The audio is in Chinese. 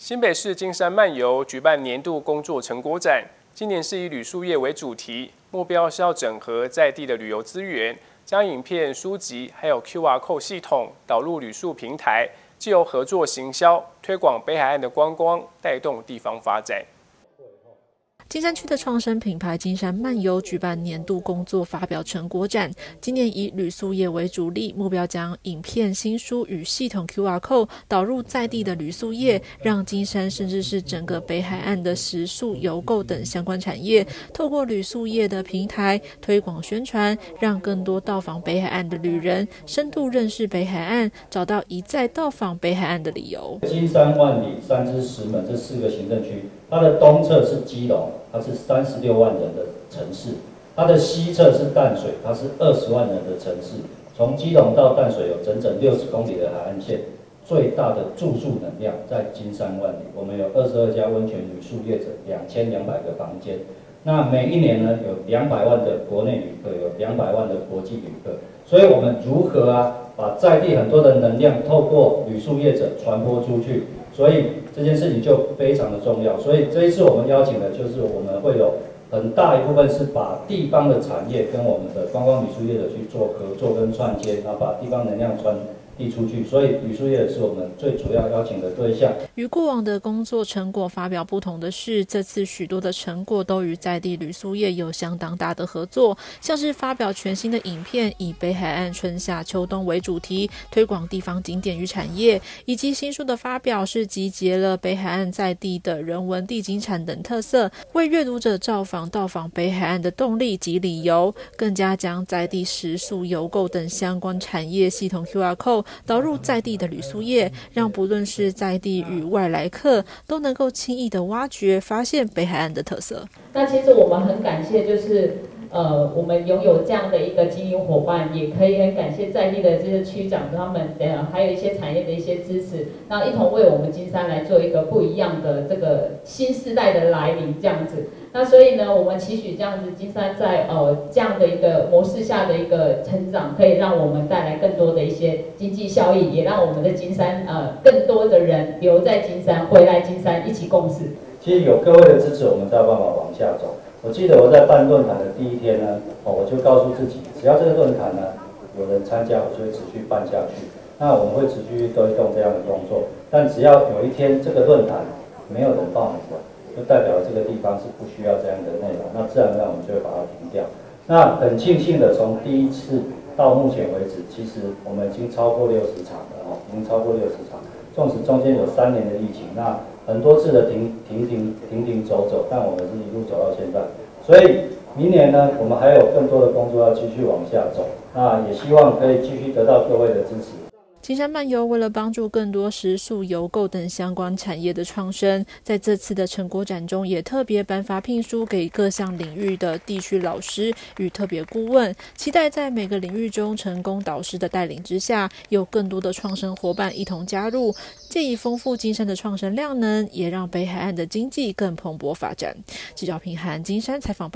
新北市金山漫游举办年度工作成果展，今年是以旅宿业为主题，目标是要整合在地的旅游资源，将影片、书籍还有 QR Code 系统导入旅宿平台，藉由合作行销，推广北海岸的观光，带动地方发展。 金山区的创生品牌金山漫游举办年度工作发表成果展，今年以旅宿业为主力，目标将影片、新书与系统 QR Code 导入在地的旅宿业，让金山甚至是整个北海岸的食宿、邮购等相关产业，透过旅宿业的平台推广宣传，让更多到访北海岸的旅人深度认识北海岸，找到一再到访北海岸的理由。 金山、万里、三芝、石门这4个行政区，它的东侧是基隆，它是36万人的城市；它的西侧是淡水，它是20万人的城市。从基隆到淡水有整整60公里的海岸线，最大的住宿能量在金山万里。我们有22家温泉旅宿业者，2200个房间。那每一年呢，有200万的国内旅客，有200万的国际旅客。所以我们如何把在地很多的能量透过旅宿业者传播出去？所以这件事情就非常的重要。所以这一次我们邀请的就是我们会有很大一部分是把地方的产业跟我们的观光旅宿业者去做合作跟串接，然后把地方能量传递出去。所以旅宿业是我们最主要邀请的对象。 与过往的工作成果发表不同的是，这次许多的成果都与在地旅宿业有相当大的合作，像是发表全新的影片，以北海岸春夏秋冬为主题，推广地方景点与产业，以及新书的发表是集结了北海岸在地的人文地景产等特色，为阅读者造访到访北海岸的动力及理由，更加将在地食宿、邮购等相关产业系统 QR Code 导入在地的旅宿业，让不论是在地与外来客都能够轻易的挖掘发现北海岸的特色。 那其实我们很感谢，就是我们拥有这样的一个经营伙伴，也可以很感谢在地的这些区长他们还有一些产业的一些支持，那一同为我们金山来做一个不一样的这个新世代的来临这样子。那所以呢，我们期许这样子金山在这样的一个模式下的一个成长，可以让我们带来更多的一些经济效益，也让我们的金山更多的人留在金山，回来金山一起共事。 其实有各位的支持，我们才有办法往下走。我记得我在办论坛的第一天呢，我就告诉自己，只要这个论坛呢有人参加，我就会持续办下去。那我们会持续推动这样的工作，但只要有一天这个论坛没有人报名了，就代表了这个地方是不需要这样的内容，那自然而然我们就会把它停掉。那很庆幸的，从第一次到目前为止，其实我们已经超过60场了，已经超过60场。纵使中间有3年的疫情，那很多次的停走，但我们是一路走到现在。所以明年呢，我们还有更多的工作要继续往下走，那也希望可以继续得到各位的支持。 金山漫游为了帮助更多食宿、邮购等相关产业的创生，在这次的成果展中也特别颁发聘书给各项领域的地区老师与特别顾问，期待在每个领域中成功导师的带领之下，有更多的创生伙伴一同加入，借以丰富金山的创生量能，也让北海岸的经济更蓬勃发展。记者平涵金山采访报道。